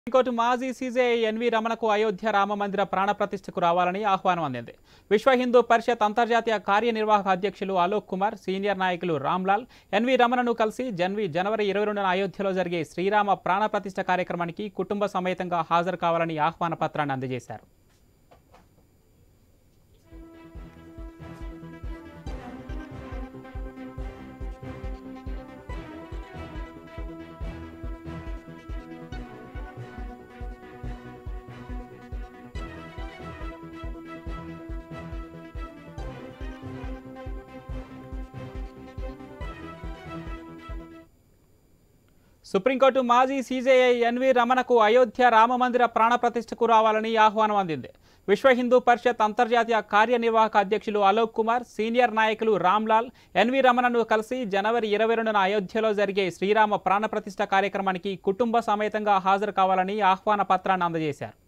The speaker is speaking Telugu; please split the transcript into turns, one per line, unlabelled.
సుప్రీంకోర్టు మాజీ సీజేఐ ఎన్వి రమణకు అయోధ్య రామ మందిర ప్రాణప్రతిష్ఠకు రావాలని ఆహ్వానం అందింది. విశ్వ హిందూ పరిషత్ అంతర్జాతీయ కార్యనిర్వాహక అధ్యక్షులు అలోక్ కుమార్, సీనియర్ నాయకులు రామ్లాల్ ఎన్వి రమణను కలిసి జనవరి 22న అయోధ్యలో జరిగే శ్రీరామ ప్రాణప్రతిష్ఠ కార్యక్రమానికి కుటుంబ సమేతంగా హాజరు కావాలని ఆహ్వాన పత్రాన్ని అందజేశారు. సుప్రీంకోర్టు మాజీ సీజేఐ ఎన్వి రమణకు అయోధ్య రామ మందిర ప్రాణప్రతిష్ఠకు రావాలని ఆహ్వానం అందింది. విశ్వ హిందూ పరిషత్ అంతర్జాతీయ కార్యనిర్వాహక అధ్యక్షులు అలోక్ కుమార్, సీనియర్ నాయకులు రామ్లాల్ ఎన్వి రమణను కలిసి జనవరి 22న అయోధ్యలో జరిగే శ్రీరామ ప్రాణప్రతిష్ఠ కార్యక్రమానికి కుటుంబ సమేతంగా హాజరు కావాలని ఆహ్వాన పత్రాన్ని అందజేశారు.